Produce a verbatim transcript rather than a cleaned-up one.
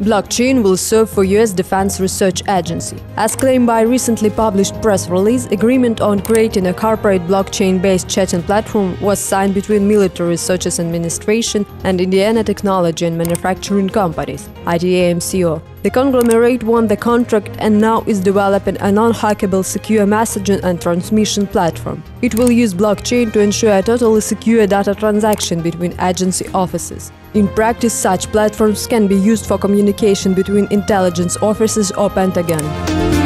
Blockchain will serve for U S Defense Research Agency. As claimed by a recently published press release, agreement on creating a corporate blockchain-based chatting platform was signed between Military Research Administration and Indiana Technology and Manufacturing Companies, I T A M C O. The conglomerate won the contract and now is developing a non-hackable secure messaging and transmission platform. It will use blockchain to ensure a totally secure data transaction between agency offices. In practice, such platforms can be used for communication between intelligence offices or Pentagone.